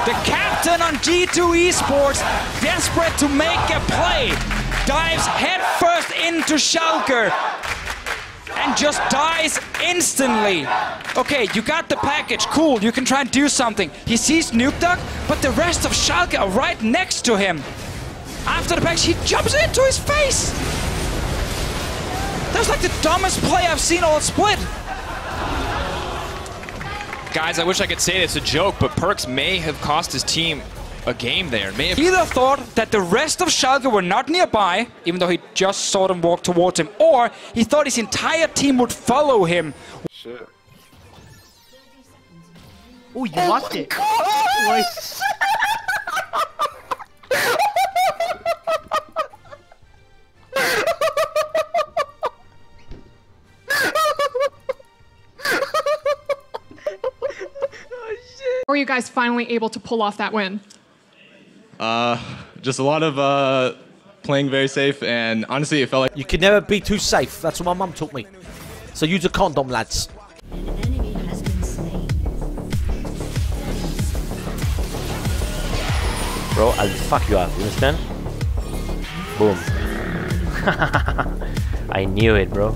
The captain on G2 Esports, desperate to make a play, dives headfirst into Schalke and just dies instantly. Okay, you got the package, cool, you can try and do something. He sees Nukeduck, but the rest of Schalke are right next to him. After the package, he jumps into his face. That was like the dumbest play I've seen all split. Guys, I wish I could say it's a joke, but Perkz may have cost his team a game there. He either thought that the rest of Schalke were not nearby, even though he just saw them walk towards him, or he thought his entire team would follow him. Shit. Oh, you lost it. Nice. Were you guys finally able to pull off that win? Just a lot of playing very safe, and honestly, it felt like you can never be too safe. That's what my mum taught me. So use a condom, lads. An enemy has been slain. Bro, I'll fuck you up. You understand? Boom. I knew it, bro.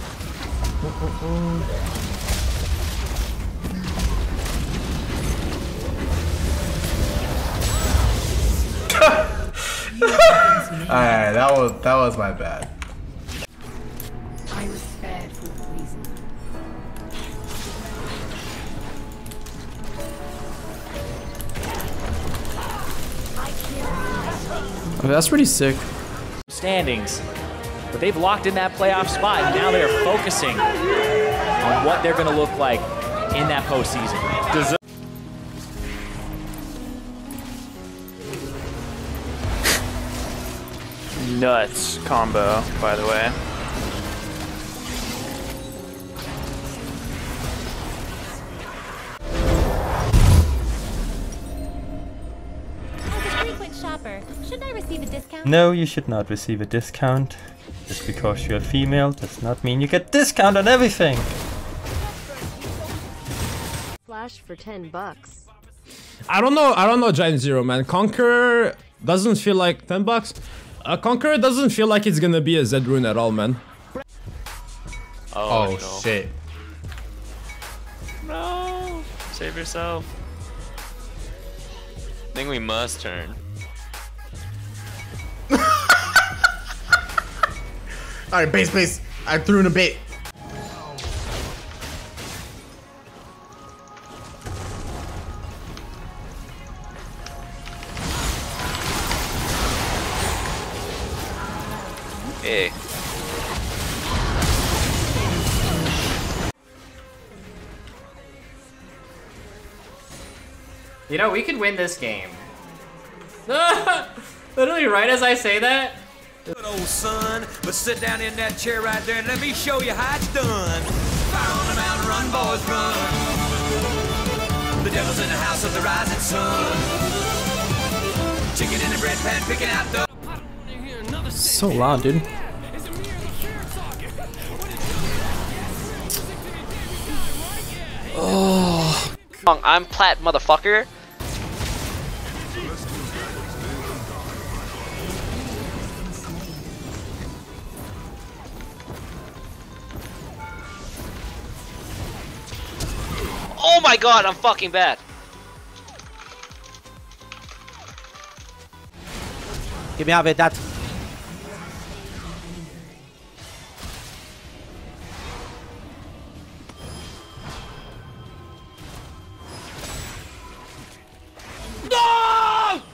Alright, that was my bad. I was spared for a reason. Okay, that's pretty sick. Standings, but they've locked in that playoff spot, and now they're focusing on what they're going to look like in that postseason. Nuts combo, by the way. As a frequent shopper, shouldn't I receive a discount? No, you should not receive a discount. Just because you're female does not mean you get discount on everything. Flash for $10. I don't know Giant Zero, man. Conqueror doesn't feel like $10. Conqueror doesn't feel like it's gonna be a Zed rune at all, man. Oh no. Shit. No! Save yourself. I think we must turn. Alright, base. I threw in a bait. Hey. You know, we could win this game. Literally right as I say that. Good old son, but sit down in that chair right there and let me show you how it's done. Fire on the mountain, run, boys, run. The devil's in the house of the rising sun. Chicken in the bread pan, picking out the... So loud, dude. Oh. I'm Plat, motherfucker. Oh my god, I'm fucking bad. Get me out of here, Dad. No!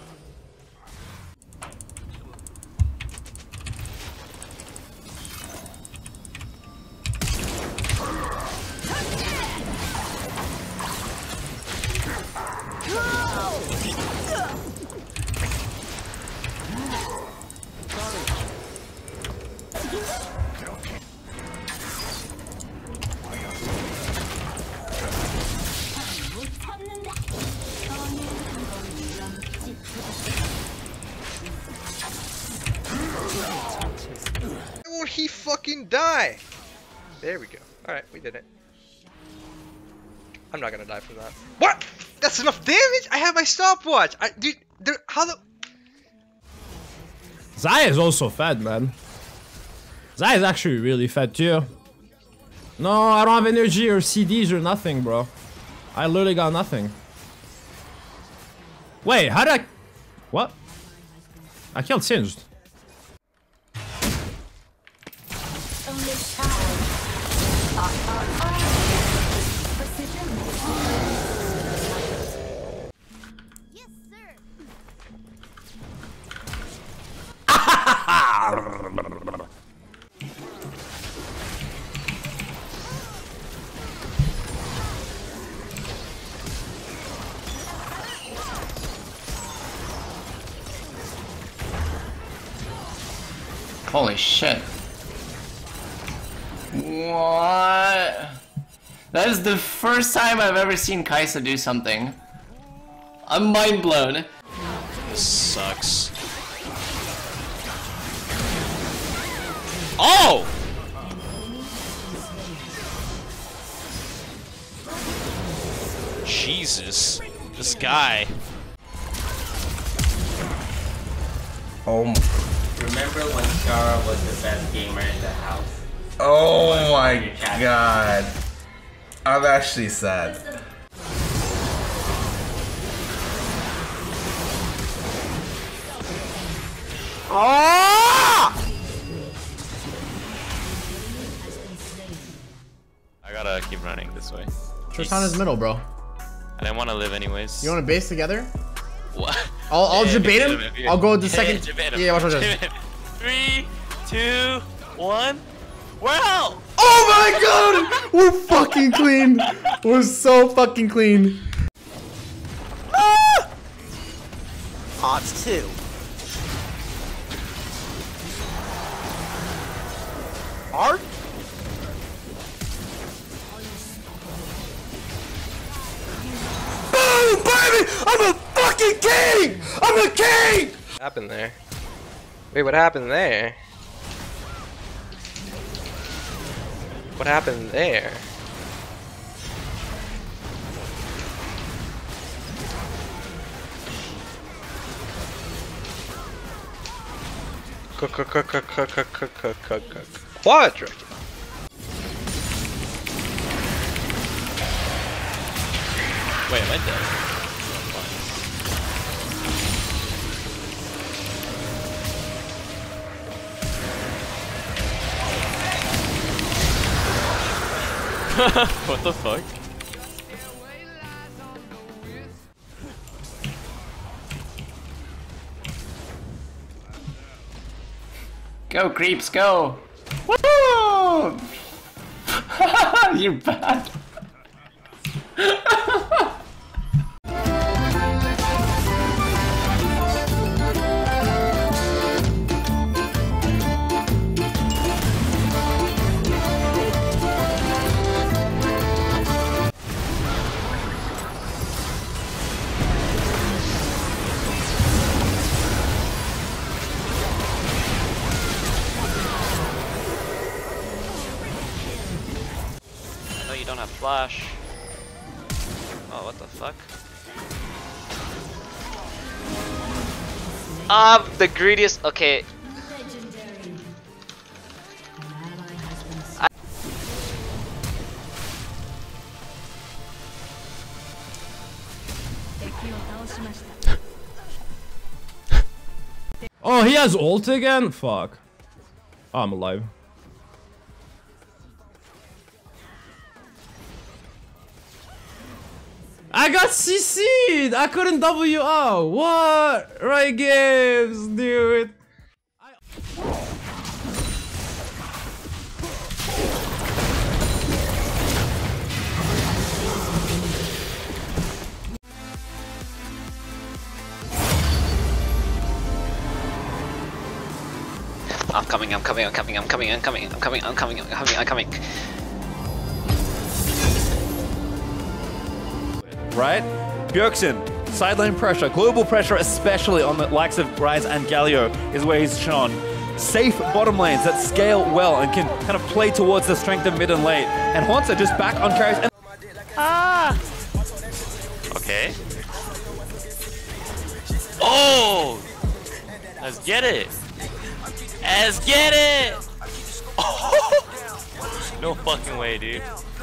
Why won't he fucking die? There we go. Alright, we did it. I'm not gonna die from that. What? That's enough damage? I have my stopwatch. Dude, how the... Zai is also fed, man. Zai is actually really fed too. No, I don't have energy or CDs or nothing, bro. I literally got nothing. Wait, how did I... What? I killed Singed. Holy shit. What? That is the first time I've ever seen Kai'Sa do something. I'm mind blown. This sucks. Oh! Jesus. This guy. Oh. Remember when Chara was the best gamer in the house? Oh my god. I'm actually sad. Oh! I gotta keep running this way. Tristana's middle, bro. I didn't want to live anyways. You want to base together? What? I'll debate him. I'll go the second. Yeah, watch this. 3, 2, 1. We're out! Oh my god! We're fucking clean. We're so fucking clean. Ah! Odds 2. Art? Boom, baby! I'm a fucking king! I'm a king! What happened there? Wait, what happened there? What happened there? Quadra. Wait, am I dead? What the fuck? Go, creeps, go! Woo! You're bad. No, you don't have flash. Oh, what the fuck? The greediest. Okay. Oh, he has ult again? Fuck. Oh, I'm alive. I got CC'd! I couldn't W out! What? Right games, dude! I'm coming. Right? Bjergsen, sideline pressure, global pressure, especially on the likes of Ryze and Galio, is where he's shown. Safe bottom lanes that scale well and can kind of play towards the strength of mid and late. And Hauntzer just back on carries. And Okay. Oh! Let's get it! Let's get it! Oh! No fucking way, dude.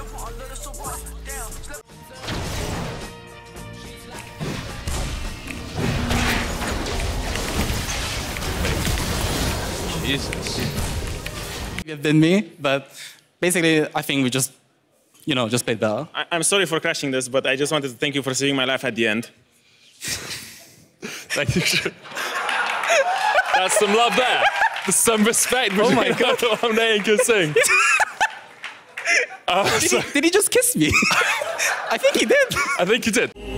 Jesus. Than me, but basically, I think we just, just played better. I'm sorry for crashing this, but I just wanted to thank you for saving my life at the end. Thank you. That's some love there. There's some respect. Oh my God. Did he just kiss me? I think he did. I think he did.